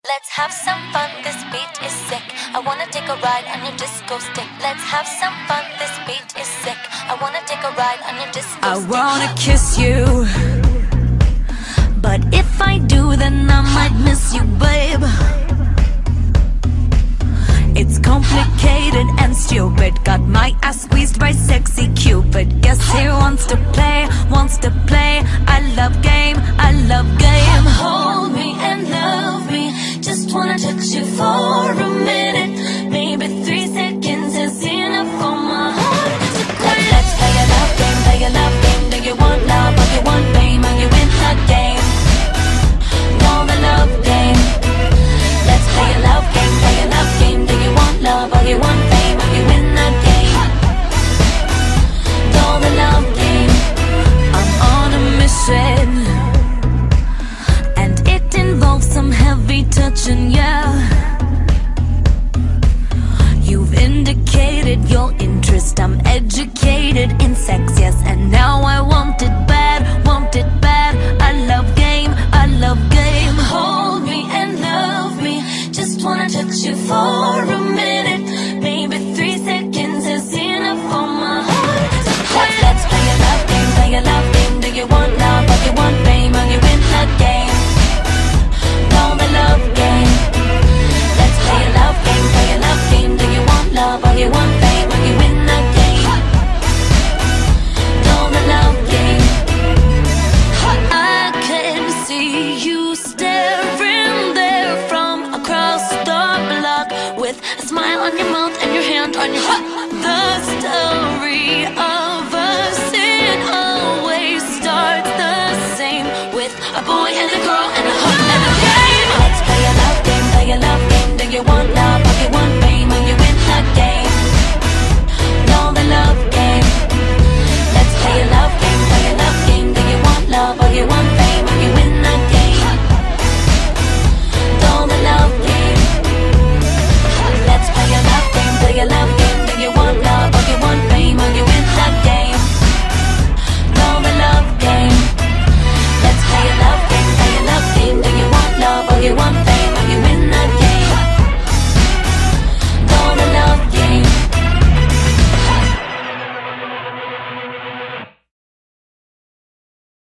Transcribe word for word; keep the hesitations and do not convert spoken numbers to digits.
Let's have some fun, this beat is sick. I wanna take a ride on your disco stick. Let's have some fun, this beat is sick. I wanna take a ride on your disco I stick. I wanna kiss you, but if I do, then I might miss you, babe. It's complicated and stupid. Got my ass squeezed by sexy Cupid. Guess he wants to play, wants to play. I love game, I love game. Hold me and love me. Just wanna touch you for a minute. Maybe three seconds is enough for my heart to quit. Let's play a love game, play a love game. Do you want love or you want fame? Are you in the game? No, the love game. Let's play a love game, play a love game. Do you want love or you want fame? Are you in the game? No, the love game. I'm on a mission, and it involves some heavy touching, yeah. You've indicated your interest. I'm educated in sex, yes, and now I want it bad, want it bad. I love game, I love game. Hold me and love me. Just wanna touch you for a minute. Maybe three seconds is enough for my heart to quit. Let's play a love game, play a love game. Do you want love or you want fame? Are you in the game? No, the love game. Let's play a love game, play a love game. Do you want love or you want fame? Are you in the game? No, the love game. I can see you staring there from across the block, with a smile on your mouth and your hand on your heart.